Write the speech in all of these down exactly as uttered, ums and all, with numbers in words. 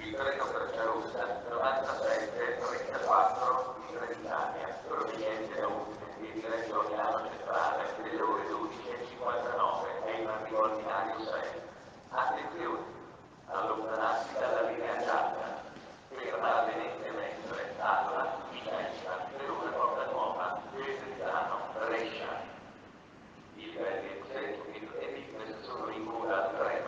Il treno per Perugia novantasette trentaquattro di Trenitalia, proveniente da Udine e diretto a Milano Centrale delle ore dodici e cinquantanove è in arrivo al binario sei. Attenzione! Allontanarsi dalla linea gialla. Ferma a Venezia Mestre, Alba, Vicenza, Verona Porta Nuova, Desenzano, Brescia. I livelli executive e fitness sono in coda al treno.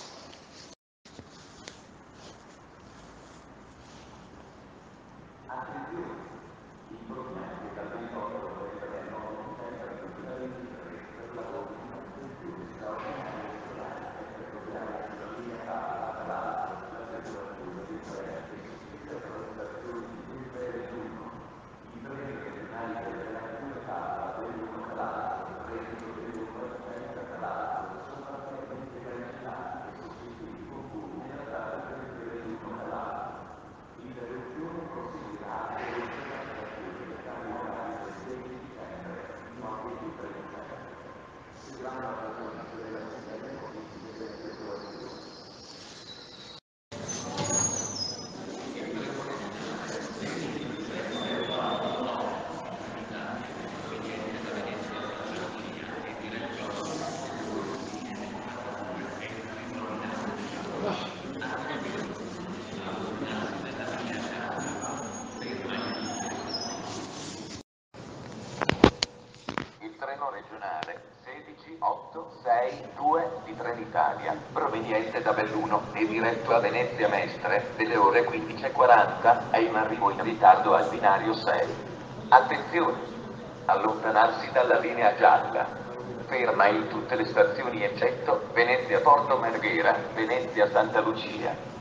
Attenzione! Informati dal ventotto del treno sempre per la ventitré per la prossima attenzione straordinaria solare per programmare la linea Palla tra la circolazione dei treni che per le stazioni di Ilva e Nettuno. I treni regionali delle relazioni Palla dell'uno calazzo, treni dell'uno senza calazzo, sono parzialmente cancellati e sostituiti con cui nella data dell'uno calazzo. L'interruzione proseguirà per le stazioni del cambio orario del sei dicembre fino al ventitré dicembre. Seguiamo la trasformazione della segnale delle circolazioni. Il treno regionale sedici otto sei due di Trenitalia, proveniente da Belluno e diretto a Venezia Mestre delle ore quindici e quaranta, è in arrivo in ritardo al binario sei. Attenzione! Allontanarsi dalla linea gialla. Ferma in tutte le stazioni eccetto Venezia Porto Marghera, Venezia Santa Lucia.